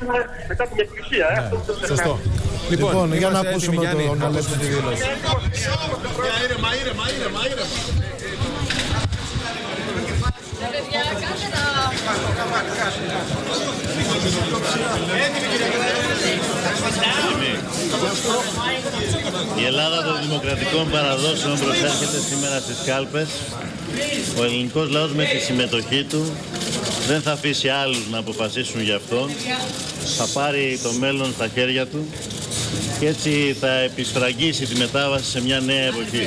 αρχίσουμε μετά την εκκλησία. Σωστό. Λοιπόν, για να ακούσουμε τον Αλέξη τη δήλωση. Η Ελλάδα των δημοκρατικών παραδόσεων προσέρχεται σήμερα στις κάλπες. Ο ελληνικός λαός με τη συμμετοχή του δεν θα αφήσει άλλους να αποφασίσουν γι' αυτό. Θα πάρει το μέλλον στα χέρια του και έτσι θα επισφραγίσει τη μετάβαση σε μια νέα εποχή,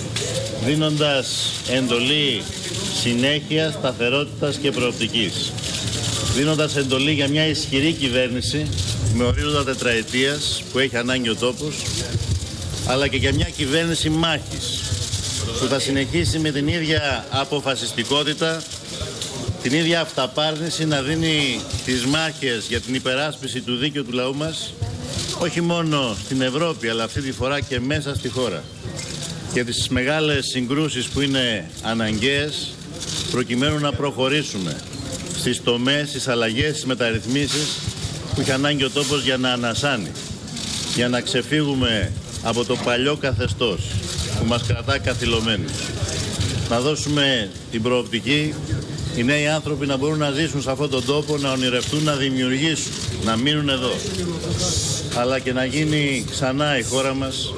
δίνοντας εντολή συνέχειας, σταθερότητας και προοπτικής. Δίνοντας εντολή για μια ισχυρή κυβέρνηση με ορίζοντα τετραετίας που έχει ανάγκη ο τόπος, αλλά και για μια κυβέρνηση μάχης που θα συνεχίσει με την ίδια αποφασιστικότητα, την ίδια αυταπάρνηση να δίνει τις μάχες για την υπεράσπιση του δίκαιου του λαού μας, όχι μόνο στην Ευρώπη αλλά αυτή τη φορά και μέσα στη χώρα, και τις μεγάλες συγκρούσεις που είναι αναγκαίες προκειμένου να προχωρήσουμε στις τομές, στις αλλαγές, στις μεταρρυθμίσεις που έχει ανάγκη ο τόπος για να ανασάνει, για να ξεφύγουμε από το παλιό καθεστώς που μας κρατά καθυλωμένους. Να δώσουμε την προοπτική οι νέοι άνθρωποι να μπορούν να ζήσουν σε αυτόν τον τόπο, να ονειρευτούν, να δημιουργήσουν, να μείνουν εδώ. Αλλά και να γίνει ξανά η χώρα μας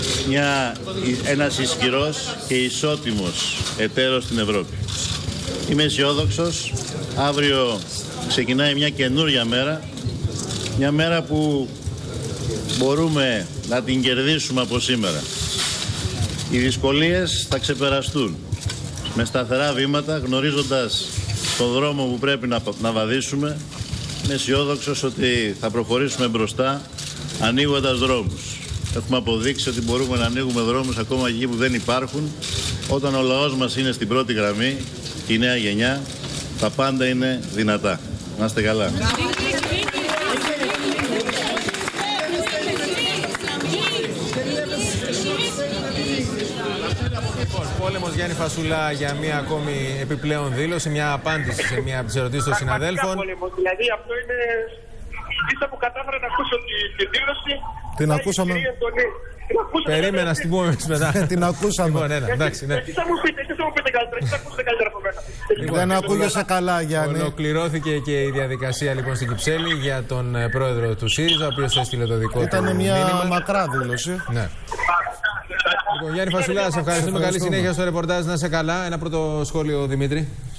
ένας ισχυρός και ισότιμος εταίρος στην Ευρώπη. Είμαι αισιόδοξος. Αύριο ξεκινάει μια καινούρια μέρα. Μια μέρα που μπορούμε να την κερδίσουμε από σήμερα. Οι δυσκολίες θα ξεπεραστούν με σταθερά βήματα, γνωρίζοντας τον δρόμο που πρέπει να βαδίσουμε. Είμαι αισιόδοξος ότι θα προχωρήσουμε μπροστά ανοίγοντας δρόμους. Έχουμε αποδείξει ότι μπορούμε να ανοίγουμε δρόμους ακόμα εκεί που δεν υπάρχουν. Όταν ο λαός μας είναι στην πρώτη γραμμή, η νέα γενιά, τα πάντα είναι δυνατά. Να είστε καλά. Πόλεμος Γιάννη Φασουλά για μια ακόμη επιπλέον δήλωση, μια απάντηση σε μια από τις ερωτήσεις των συναδέλφων. Δηλαδή αυτό είναι ίσα που κατάφερα να ακούσω τη δήλωση. Την ακούσαμε. Περίμενα να την πούμε εμείς μετά. Την ακούσαμε. Λοιπόν, εντάξει, ναι. Εσείς θα μου πείτε καλύτερα, εσείς θα ακούσετε καλύτερα από μένα. Δεν ακούγεσαι καλά, Γιάννη. Ολοκληρώθηκε και η διαδικασία λοιπόν στην Κυψέλη για τον πρόεδρο του ΣΥΡΙΖΑ, ο οποίος έστειλε το δικό του μήνυμα. Ήταν μια μακρά δήλωση. Ναι. Λοιπόν, Γιάννη Φασουλά, σε ευχαριστούμε. Καλή συνέχεια στο ρεπορτάζ. Να είσαι καλά. Ένα πρώτο σχόλιο, Δημήτρη.